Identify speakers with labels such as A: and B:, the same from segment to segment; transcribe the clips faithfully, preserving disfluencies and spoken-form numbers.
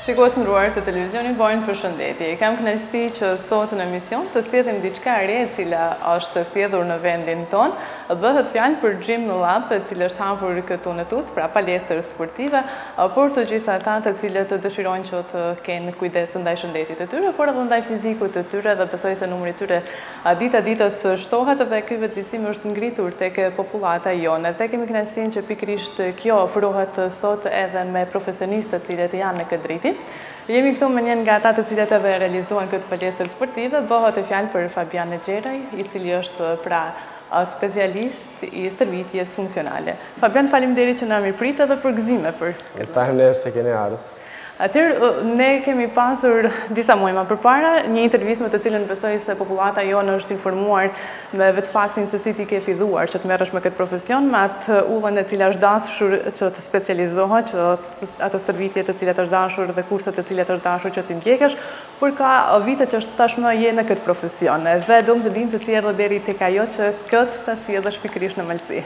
A: Shikues nderuar të televizionit Bojnë, përshëndetje. Kam kënaqësi që sot në emision të sjellim diçka e re e cila është sjellur në vendin ton. Bëhet fjalë për Gym Lab, e cila është hapur këtu në Tuz, pra palestër sportive, por të gjithë ata të cilët dëshirojnë që të kenë kujdes ndaj shëndetit të tyre, por edhe ndaj fizikut të tyre, dhe besoj se numri i tyre dita ditës shtohet dhe ky vetëdijsim është ngritur tek popullata jone. Dhe kemi kënaqësinë që pikërisht kjo ofrohet sot edhe me profesionistë të cilët janë në këtë drejtim. Jemi këtu me njën nga ata të cilët edhe realizuan këtë palestër sportive. Bëhet e fjalë për Fabian Xheraj, i cili është pra specialist i stërvitjes funksionale. Fabian, faleminderit që na mirëprit edhe për gëzime për.
B: Faleminderit se keni ardhur.
A: Atëherë, ne kemi pasur disa muaj më përpara një intervistë me të cilën besoj se popullata jonë është informuar me vetë faktin se si ti ke filluar që të merresh me këtë profesion, me atë udhën e cila është dashur që të specializohet, që ato stërvitje të cilat është dashur dhe kurset të cilat është dashur që ti ndjekësh, por ka vite që tashmë je në këtë profesion. Dhe do të dim se si erdhe deri tek ajo që këtë ta sjellësh pikërisht në Malsi.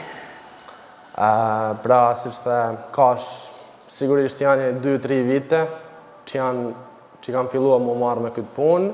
B: Pra, siç the, ka sigurisht janë dy tri vite që janë që kam filluar më marrë me këtë punë.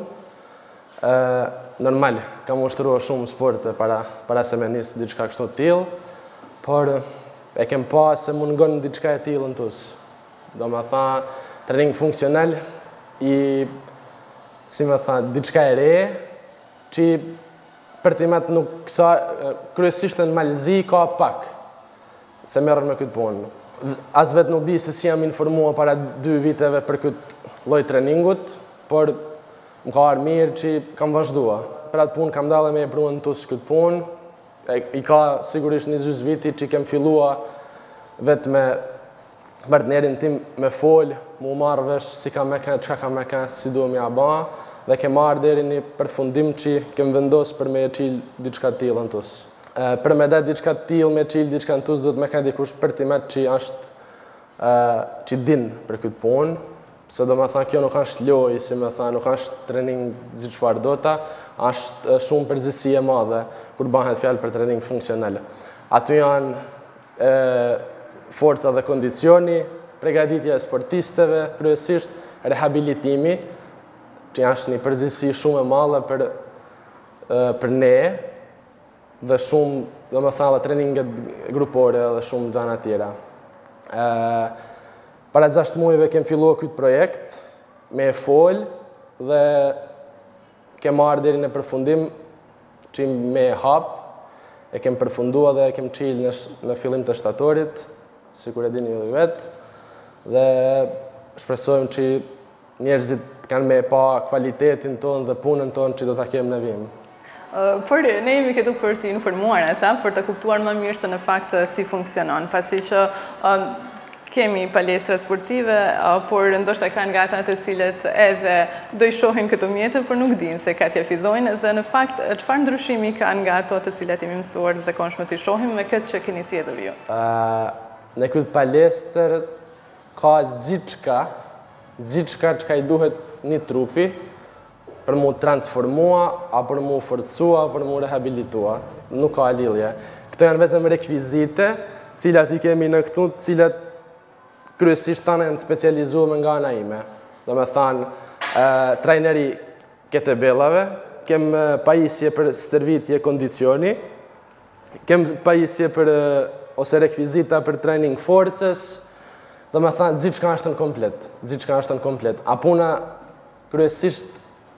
B: Normal, kam ushtruar shumë sporte para para se me nis diçka kështu të tillë, por e kem pa se mungon diçka e tillë në Tuz. Domethënë, trening funksional i si më tha, diçka e re që për të imet nuk kësa kryesisht në Malzi ka pak se merren me këtë punë. As vetë nuk di se si jam informuar para dy viteve për këtë lloj treningut, por më ka ardhur mirë që kam vazhduar. Për atë punë kam dalë me e prunë në Tuz këtë punë, i ka sigurisht një gjysmë viti që kem filluar vetë me partnerin tim me fol, mu marrë vesh si kam me kënë, çka kam me kënë, si duhem ja ba, dhe kem marrë deri një përfundim që kem vendos për me e qilë diçka të tillë në Tuz. Për me dhe diçka të tillë, me qilë diçka në Tuz, duhet me ka dikush për t'i met që është që din për këtë punë, se do me tha kjo nuk është loj, si me tha, nuk është trening zi çfarë dota, është shumë përgjithësi e madhe kur bëhet fjalë për trening funksional. Aty janë forca dhe kondicioni, përgatitja e sportistëve, kryesisht rehabilitimi, që është një përgjithësi shumë e madhe për për ne, dhe shumë, do me thënë, dhe treninget grupore dhe shumë zana tjera. Para gjashtë muajve kem filluar këtë projekt me e fol dhe kem marrë deri në përfundim që me e hap, e kem përfundua dhe e kem qilë në fillim të shtatorit, si kur e dini ju dhe vetë, dhe shpresojmë që njerëzit kanë me pa kvalitetin tonë dhe punën tonë që do t'a kem në vim.
A: Por ne jemi këtu për të informuar ata, për të kuptuar më mirë se në fakt si funksionon, pasi që kemi palestra sportive, por ndoshta kanë nga ata të cilët edhe do i shohin këto mjete, por nuk dinë se ka t'ja fillojnë, dhe në fakt çfarë ndryshimi kanë nga ato të cilat jemi mësuar zakonshëm të i shohim me këtë që keni sjellur ju?
B: Në këtë palestër ka gjithçka, gjithçka që ka i duhet një trupi, për mu transformua, a për mu forcua, për mu rehabilitua. Nuk ka lidhje. Këto janë vetëm rekvizite, cilat i kemi në këtu, cilat kryesisht tane janë specializuar nga ana ime. Do me thanë, trajneri kete bellave, kem pajisje për stërvitje kondicioni, kem pajisje për ose rekvizita për training forces, do me thanë, gjithçka është në komplet. Gjithçka është në komplet. A puna kryesisht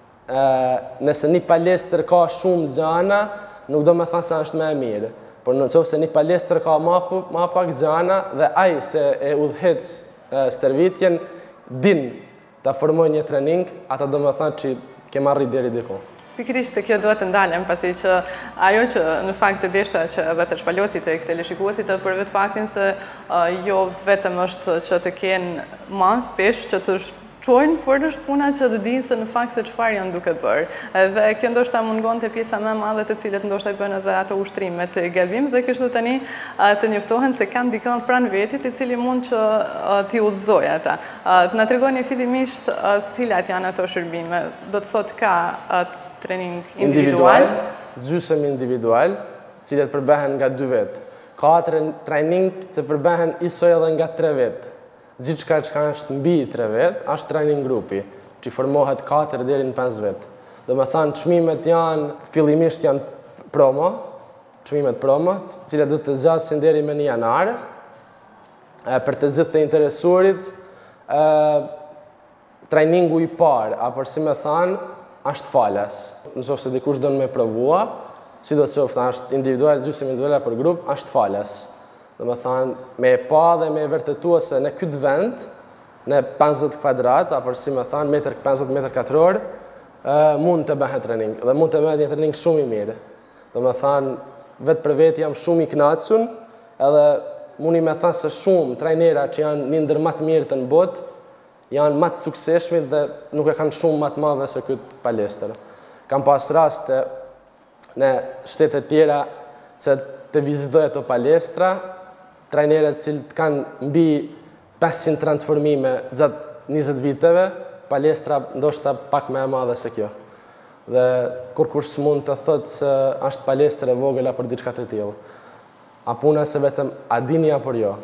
B: nëse një palestër ka shumë zana, nuk do me thënë se është me e mirë. Por nëse një palestër ka ma pak zana dhe aj se e udhëhec stërvitjen, din të formoj një trening, ata do me thënë që ke marri deri diku.
A: Pikërisht kjo duhet të ndalem, pasi që ajo që në fakt të deshta që edhe të shpalosit e teleshikuesit për vetë faktin se jo vetëm është që të kenë mas pesh që të qojnë, por është puna që të dinë se në fakt se çfarë janë duke bërë. Dhe kjo ndoshta mungon të pjesa më madhe të cilët ndoshta i bënë edhe ato ushtrimet të gabim, dhe kështu tani të njoftohen se kanë dikën pranë vetit i cili mund që t'i udhëzojë ata. Të na tregoni fillimisht cilat janë ato shërbime. Do të thotë ka trening individual,
B: gjysmë individual, cilat përbehen nga dy vetë. Ka trajning që përbehen isoj edhe nga tre vetë. gjithçka që është mbi tre vetë, është training grupi, që formohet katër deri në pesë vetë. Do me thanë, çmimet janë, fillimisht janë promo, çmimet promo, cilat do të zgjasin deri me një janar, për të gjithë të interesuarit. Trainingu i parë, apo si me thanë, është falas. Nëse dikush do me provua, si do të qoftë, është individual, gjysmë individuale për grup, është falas. Do me thanë, me e pa dhe me e vërtetua se në këtë vend, në pesëdhjetë kvadrat, apo si me thanë, pesëdhjetë metër katror, mund të bëhet trening. Dhe mund të bëhet një trening shumë i mirë. Do me thanë, vetë për vetë jam shumë i kënaqur, edhe mundi me thënë se shumë trajnera që janë një ndër më të mirë të në botë, janë më të suksesshmit dhe nuk e kanë shumë më të madhe se këtë palestër. Kam pas raste në shtete tjera që të vizitoj ato palestra, trajnerët cilët kanë mbi pesëqind transformime gjatë njëzet viteve, palestra ndoshta pak më e madhe se kjo. Dhe kur kush mund të thotë se është palestër e vogël apo diçka të tillë. A puna se vetëm a dini apo jo.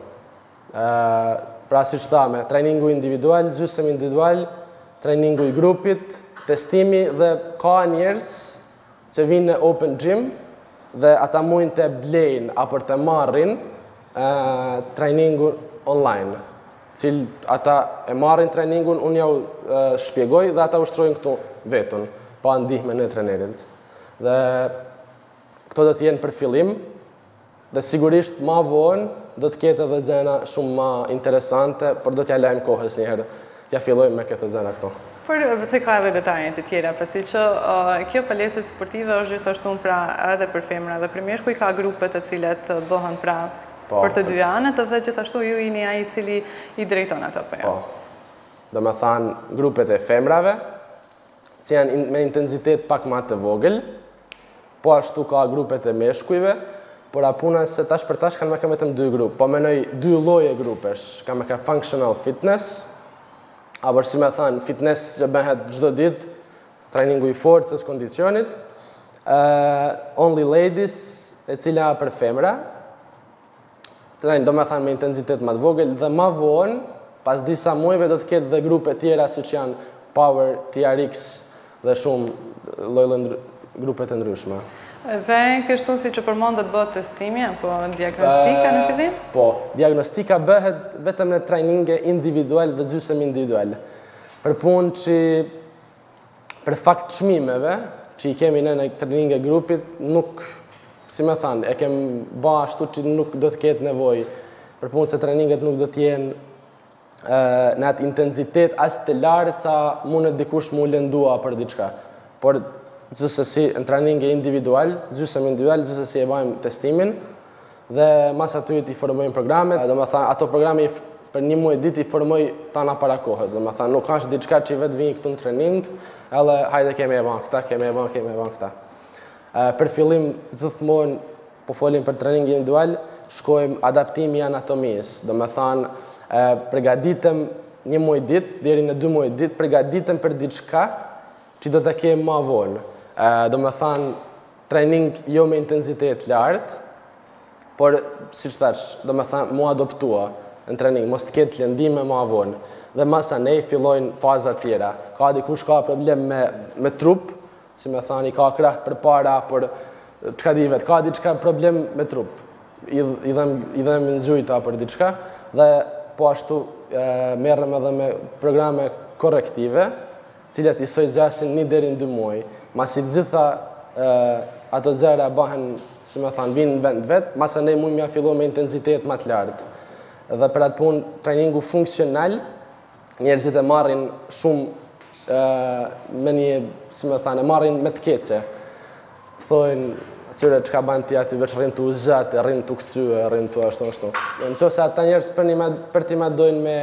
B: Pra si që thame, trainingu individual, gjysmë individual, trainingu i grupit, testimi dhe ka njerëz që vinë në open gym dhe ata mujnë të blejnë apo të marrin trainingu online. Cilë ata e marrin trainingun, unë jau shpjegoj dhe ata ushtrojnë këtu vetën, pa ndihme në trainerit. Dhe këto do të jenë për fillim, dhe sigurisht ma vonë do të ketë edhe gjëra shumë ma interesante, por do t'ja lajmë kohës njëherë, t'ja fillojmë me këtë gjëra këto.
A: Por pëse ka edhe detajet të tjera, pasi që kjo palestra sportive është gjithashtu pra edhe për femra dhe për meshkuj ka grupet të cilat bëhen pra për të dy anët dhe gjithashtu ju jeni ai i cili i drejton ato po jo.
B: Do me thanë grupet e femrave, që janë me intensitet pak ma të vogël, po ashtu ka grupet e meshkujve, por a puna se tash për tash kanë me ka vetëm dy grupë, po menoj dy lloje grupesh, ka me ka functional fitness, apo si me thanë fitness që bëhet çdo ditë, trainingu i forcës, kondicionit, only ladies, e cila për femra, trajn do me thanë me intensitet më të vogël dhe më vonë, pas disa muajve do të ketë dhe grupe tjera siç janë Power, T R X dhe shumë lloj grupe të ndryshme.
A: Dhe kështu si që përmon do të bëhet testimi apo diagnostika në fillim?
B: Po, diagnostika bëhet vetëm në trajninge individual dhe gjysmë individual. Për punë që për fakt çmimeve që i kemi në në trajninge grupit, nuk, si me thanë, e kem ba ashtu që nuk do të ketë nevojë. Për punë se trajninget nuk do të jenë në atë intensitet as të lartë sa mundet dikush mu lëndua për diçka. Por gjithsesi në trajninge individual, gjysmë individual, gjithsesi e bëjmë testimin dhe mas aty i formojmë programet. Do me thënë, ato programe për një muaj ditë i formoj tana para kohës. Do me thënë, nuk është diçka që i vetë vinë këtu në trening, edhe hajde kemi e banë këta, kemi e banë, kemi e banë këta. Për fillim, gjithmonë, po folim për trening individual, shkojmë adaptimi anatomisë. Do me thënë, përgatitem një muaj ditë, deri në dy muaj ditë, përgatitem për diçka që do të kemë ma vonë. Do me thanë, training jo me intensitet lartë, por, si që thash, do me thanë, mu adoptua në training, mos të ketë lëndime ma vonë. Dhe masa ne fillojnë fazat tjera. Ka dikush ka problem me, me trup, si me thanë, i ka kraht për para, por qka di vetë, ka diçka problem me trup. I, i dhem, i dhem në zujta për diçka, dhe po ashtu merrem edhe me programe korrektive, cilat i soj zgjasin një deri në dy muaj. Masi gjitha ato gjëra bëhen, si me thanë, vinë në vend vetë, masa ne mujmë ja fillu me intensitet më të lartë. Dhe për atë punë, trainingu funksional, njerëzit e marrin shumë me një, si me thanë, e marrin me të kece. Thojnë, atyre që ka banë ti aty, veç rrinë të uzate, rrinë të këcyë, rrinë të ashtu ashtu. Në qëse ata njerëz për ti me dojnë me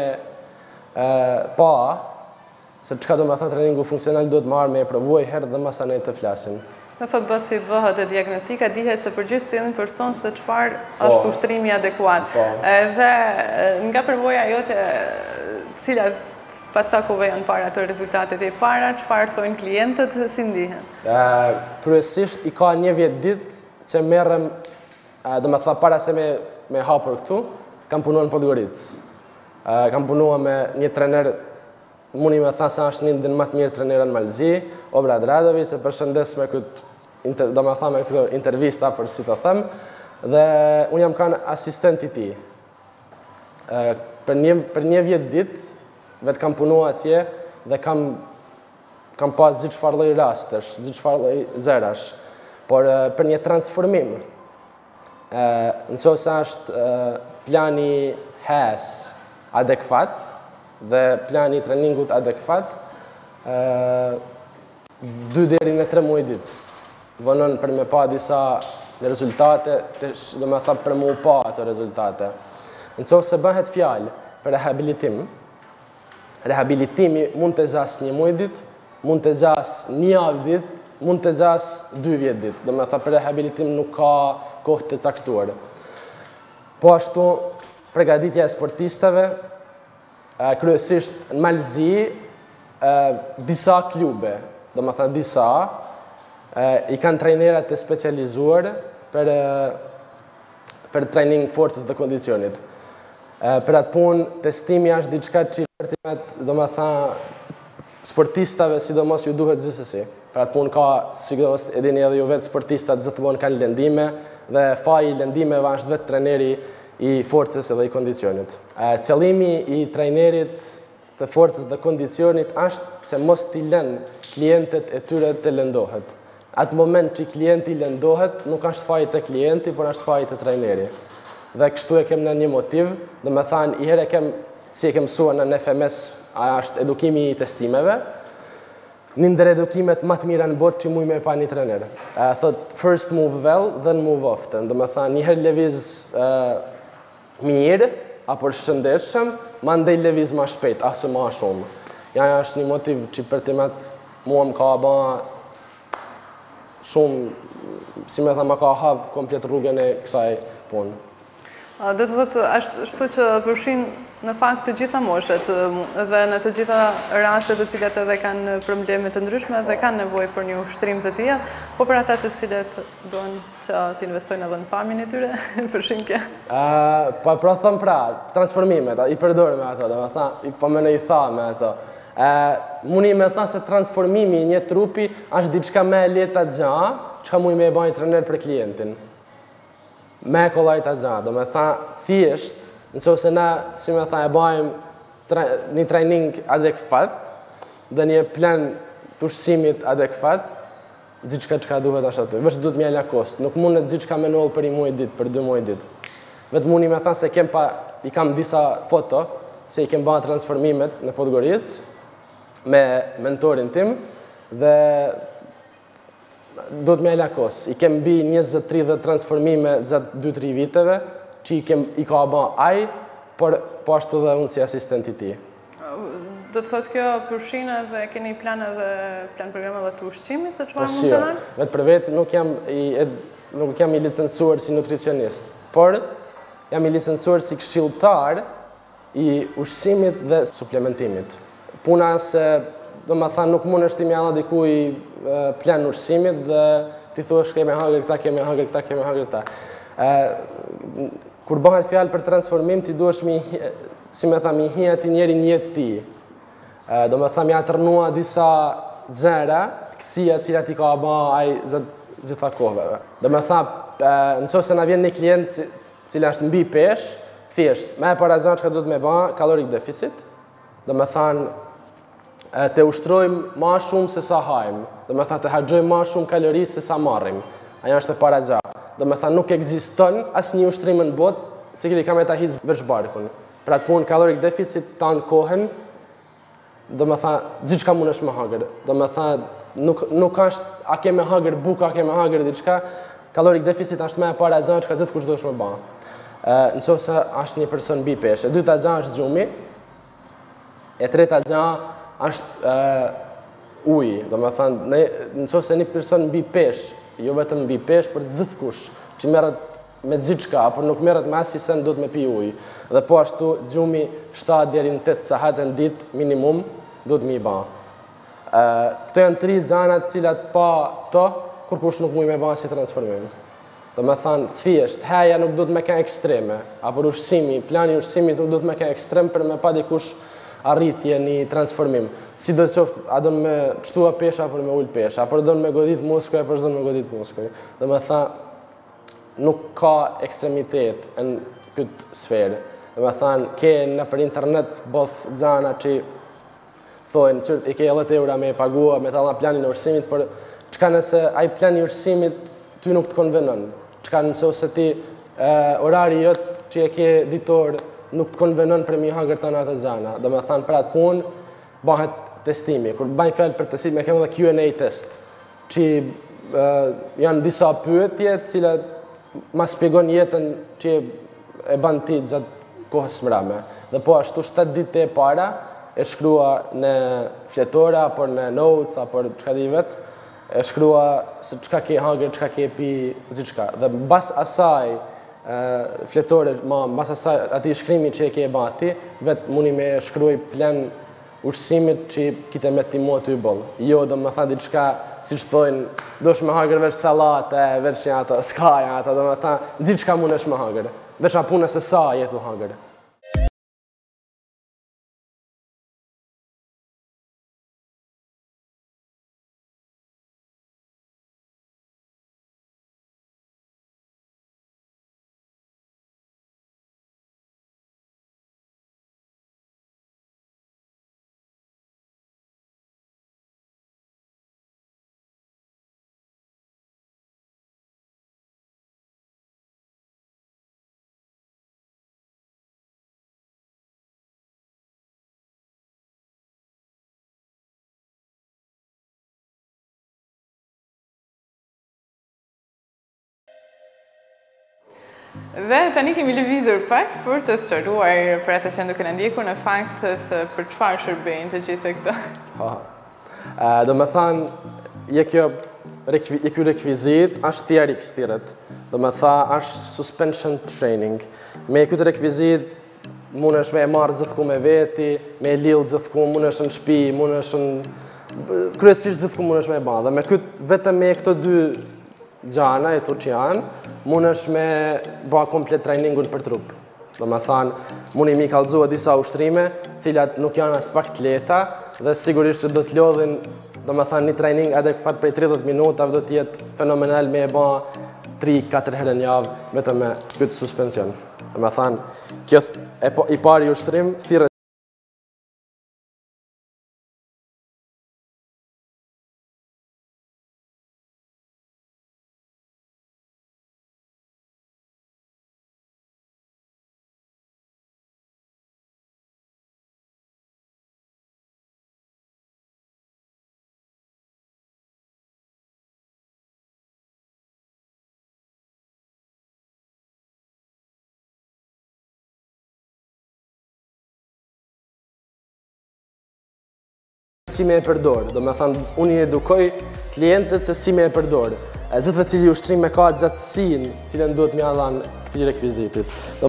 B: pa, se qëka do me thënë treningu funksional do të marrë me e provuaj herë dhe masa ne të flasin.
A: Me thotë bësi bëhet e diagnostika, dihet se për gjithë cilin person se qëfar është ushtrimi adekuat. Dhe nga përvoja jote, cilat pasakove janë para të rezultatet e para, qëfar thojnë klientët, si ndihen?
B: Kryesisht i ka një vjetë ditë që merrem, do me thënë para se me hapër këtu, kam punuar në Podgoricë. Kam punua me një trener, mundi me tha se është një ndër më të mirë trenerë në Malzi, Obrad Radović, se përshëndes me këtë, do me tha me këtë intervista për si të them, dhe unë jam kanë asistent i tij. Për një, për një vjet ditë, vetë kam punua atje dhe kam kam pas gjithë çfarë lloj rastesh, gjithë çfarë lloj zerash, por për një transformim. Nëse është plani H E S adekuat dhe plani treningut adekuat, dy deri në tre muaj ditë. Vonon për me pa disa rezultate, do me tha për mu pa ato rezultate. Nëse bëhet fjalë për rehabilitim, rehabilitimi mund të zas një muaj ditë, mund të zas një javë ditë, mund të zas dy vjet ditë. Do me tha për rehabilitim nuk ka kohë të caktuar. Po ashtu, përgatitja e sportistëve, kryesisht në Malzi, disa klube, do me tha disa, i kanë trajnerat e specializuar për, për training forcës dhe kondicionit. Për atë punë, testimi është diçka që i vërtimet, do me tha, sportistave, sidomos ju duhet gjithsesi. Për atë punë ka, sidomos edhini edhe ju vetë sportistat gjithmonë kanë lëndime, dhe faji lëndimeve është vetë trajneri i forcës dhe i kondicionit. Qëllimi i trajnerit të forcës dhe kondicionit është se mos t'i lënë klientet e tyre të lëndohet. Atë moment që klienti lëndohet, nuk është faji të klienti, por është faji të trajneri. Dhe kështu e kem në një motiv, dhe me thanë, i herë kem, si e kem mësua në N F M S, aja është edukimi i testimeve, një ndër edukimet më të mira në botë që muj me pa një trener. Thot, first move well, then move often. Dhe me thanë, njëherë leviz mirë, apo shëndetshëm, ma ndej leviz ma shpejt, asë ma shumë. Jaja është një motiv që për timet mua më ka ba shumë, si me tha, ma ka hap komplet rrugën e kësaj punë.
A: Dhe të thotë, ashtu që përfshin në fakt të gjitha moshet dhe në të gjitha rastet të cilat edhe kanë probleme të ndryshme dhe kanë nevojë për një ushtrim të tij, po për ata të cilët duan që të investojnë edhe në pamjen e tyre, përfshin kjo.
B: Po pra them pra, transformimet, i përdor me ato, domethënë, po më ne i tha me ato. Mundi me tha se transformimi i një trupi është diçka më e lehtë atje, çka mund me e bëj trener për klientin. Me kollajt atje, do me tha thjesht, nëse na, si me tha, e bëjmë një training adekuat dhe një plan të ushqimit adekuat, gjithçka çka duhet është aty. Vetëm duhet mjalla kost. Nuk mundet gjithçka me nol për një muaj ditë, për dy muaj ditë. Vetëm mundi me tha se kem pa, i kam disa foto se i kem bërë transformimet në Podgoricë me mentorin tim dhe do të me lakos. I kem bi njëzet tridhjetë transformime gjatë dy tri viteve, që i, kem, i ka ba aj, por po ashtu dhe unë si asistenti ti.
A: Do të thotë kjo përfshin edhe keni plan edhe plan programe dhe të ushqimit, se çfarë mund të dhanë?
B: Vetë për vetë nuk jam i, nuk jam i licencuar si nutricionist, por jam i licencuar si këshilltar i ushqimit dhe suplementimit. Puna se, do më thanë, nuk mund është ti mjalla dikuj plan në ushqimit dhe ti thuash keme hangër këta, keme hangër këta, keme hangër këta. Kur bëhet fjalë për transformim, ti duhesh mi, si me tha, mi hi ati njeri njët ti. Do me tha, mi atërnua disa dzera, të kësia cilat i ka ba aj zëta kohëve. Do me tha, nëso se na vjen një klient cila është mbi pesh, thjesht, me e para zanë që ka do të me ba, kalorik deficit, do me thanë, të ushtrojmë ma shumë se sa hajmë, do me thanë, të hargjojmë ma shumë kalori se sa marrim. Aja është e para zanë. Do me thanë, nuk ekziston asë një ushtrim në botë, se këri ka me ta hicë vërsh barkun. Pra të punë kalorik deficit tanë kohën, do me thanë, gjithë ka mund është me hagër. Do me thanë, nuk, nuk është a ke me hagër buka, a ke me hagër diçka, kalorik deficit është me e para zanë që ka gjithë kush do është me ba. Nëso se është një person bi pesh. E dyta zanë është gjumi, e treta zanë është ujë. Do me thanë, nëso se një person bi pesh, jo vetëm mbi pesh, për gjithë kush që merret me gjithçka, apo nuk merret me asnjë sen, do të me pi ujë. Dhe po ashtu gjumi shtatë deri në tetë sahat në ditë minimum do të më i bë. Këto janë tri zanat të cilat pa to kur kush nuk mund me bë si transformim. Do me thanë, thjesht, heja nuk do të me ka ekstreme, apo ushqimi, plani ushqimit nuk do të me ka ekstrem për me pa dikush arritje një transformim. Si do të qoftë, a do në me pështua pesha për me ullë pesha, apo do në me godit muskuj, apo do në me godit muskuj. Do me thanë, nuk ka ekstremitet në këtë sferë. Do me thanë, ke në për internet both gjana që thojnë, qërë i ke dhjetë eura me pagua, me talla planin e ushqimit, për qka nëse aj plani e ushqimit ty nuk të konvenon. Qka nëse ose ti orari jëtë që e ke ditor nuk të konvenon për mi hangër të natë gjana. Do me thanë, për atë punë, bëhet testimi. Kur bëjnë fjallë për testim, me kemë dhe Q and A test, që janë disa pyetje, cilat ma spjegon jetën që e banë ti gjatë kohës mrame. Dhe po ashtu shtatë ditë e para, e shkrua në fletora, apo në notes, apo qka di vetë, e shkrua se qka ke hangër, qka ke pi, zi qka. Dhe bas asaj fletore, ma bas asaj ati shkrimi që e ke e bati, vetë muni me shkruaj plan ushqimit që kite me të mua të i bollë. Jo, do me tha diçka, si që thojnë, do shme hangër veç salate, veç një ata, s'ka një ata, do me tha, zi qka mune shme hangër, veç a pune se sa jetu hangër.
A: Dhe tani kemi lëvizur pak për të sqaruar për ata që nduke në ndjekur në fakt se për çfarë shërbejnë të gjithë këto.
B: Do me thanë, je kjo rekvizit, është T R X tiret. Do me tha, është suspension training. Me këtë rekvizit, mund është me e marrë gjithku me veti, me e lillë gjithku, mund është në shpi, mund është në... kryesisht gjithku mund është me e ba. Dhe me këtë, vetëm me këto dy gjana e tu që janë, mund është me ba komplet trainingun për trup. Do me thanë, mund i mi kalzua disa ushtrime, cilat nuk janë as pak të leta, dhe sigurisht që do të lodhin, do me thanë, një training adekvat prej tridhjetë minutave do t'jetë fenomenal me e ba tri katër herë në javë, vetëm me këtë suspension. Do me thanë, kjo i pari ushtrim, thirrët si me e përdorë, do me thanë, unë i edukoj klientët se si me e përdorë. Gjithë cili ushtrim me ka gjatësin, cilën duhet me adhanë këti rekvizitit.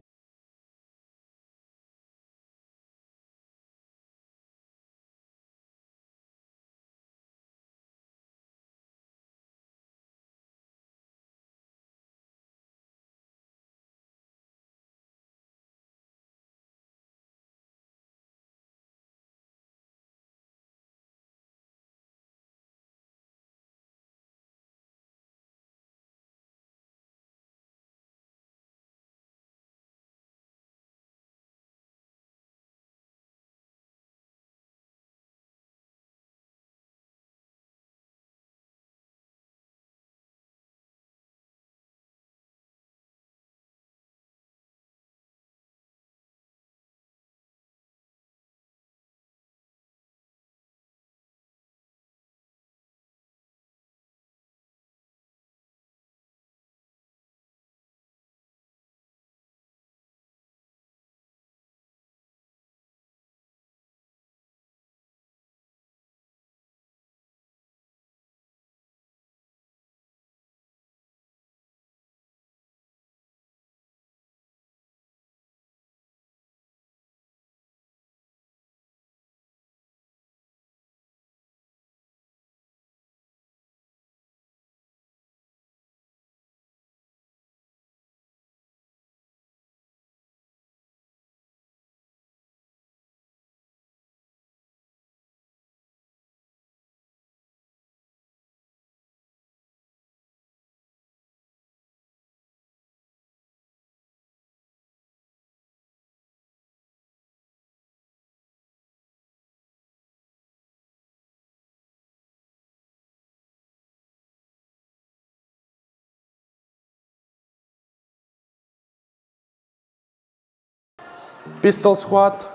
B: pistol squat,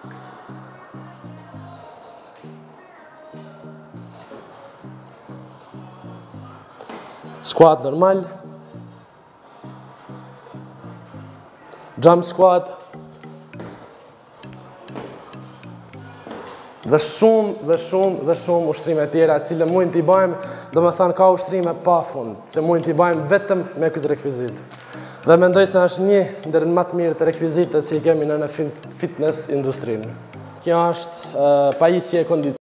B: squat normal, jump squat, dhe shumë dhe shumë dhe shumë ushtrime tjera cilë mund t'i bëjmë, dhe me thënë ka ushtrime pa fund, se mund t'i bëjmë vetëm me këtë rekvizit. Dhe mendoj se është një ndër më të mirë të rekvizitet që i kemi në në fitness industrinë. Kjo është uh, pajisje e kondicionit.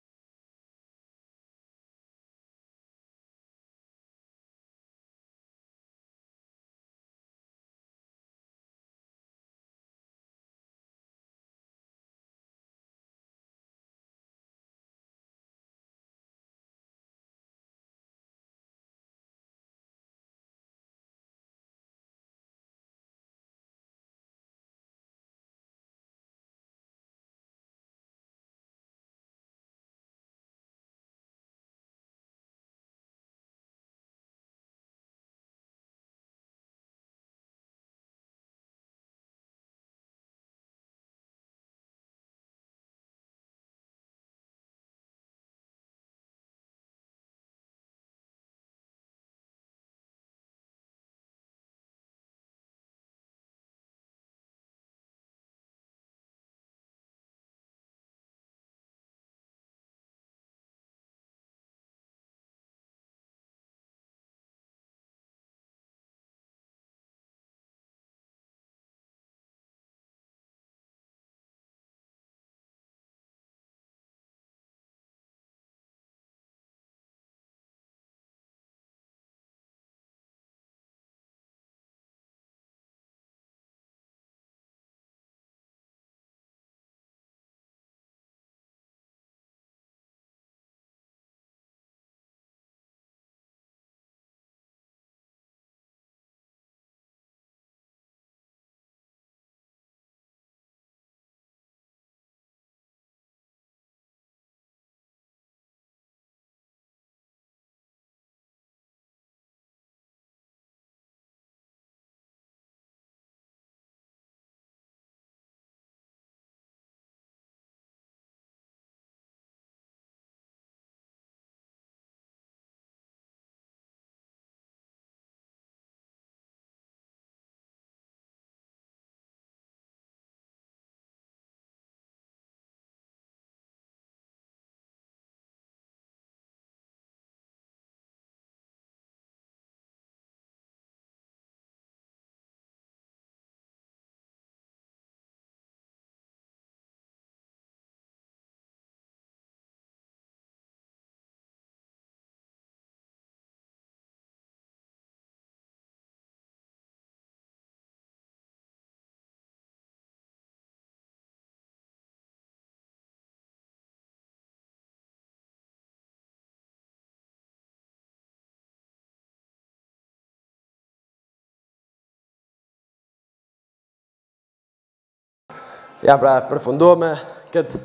B: Ja pra përfunduam me këtë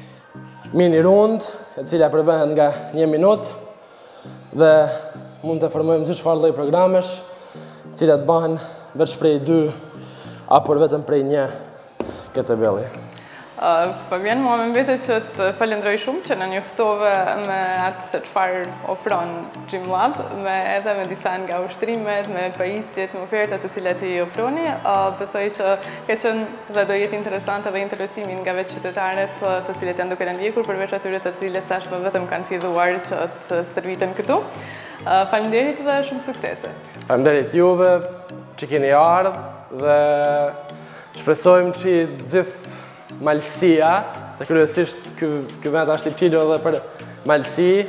B: mini rund, e cila përbëhet nga një minutë dhe mund të formojmë gjithë çfarë lloj programesh, të cilat bëhen veç prej dy apo vetëm prej një kettlebelli.
A: Uh, Fabian, mua më mbetet që të falenderoj shumë që na njoftove me atë se çfarë ofron Gymlab, me edhe me disa nga ushtrimet, me pajisjet, me ofertat të cilat i ofroni. Uh, besoj që ka qenë dhe do jetë interesante dhe interesimi nga vetë qytetarët të cilët janë duke na ndjekur, përveç atyre të cilët tashmë vetëm kanë filluar që të stërviten këtu. Uh, Faleminderit dhe shumë suksese.
B: Faleminderit juve që keni ardhur dhe shpresojmë që gjithë malësia, se kryesisht ky vend është i çilur edhe për malësi,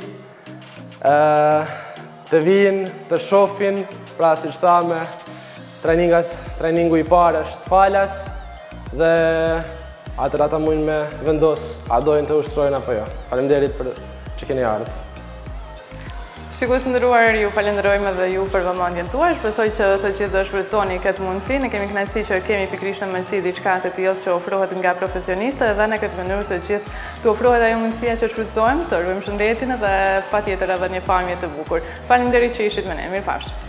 B: të vinë, të shohin, pra siç thamë, treningat, treningu i parë është falas dhe atër ata mundin me vendos a dojnë të ushtrojnë apo jo. Faleminderit për që keni ardhur.
A: Shikues të nderuar, ju falenderojmë edhe ju për vëmendjen tuaj. Shpresoj që të gjithë do shfrytëzoni këtë mundësi. Ne kemi kënaqësi që kemi pikërisht në mundësi diçka të tillë që ofrohet nga profesionistë dhe në këtë mënyrë të gjithë të ofrohet ajo mundësia që shfrytëzojmë, të ruajmë shëndetin dhe patjetër edhe një pamje të bukur. Faleminderit që ishit me ne. Mirupafshim.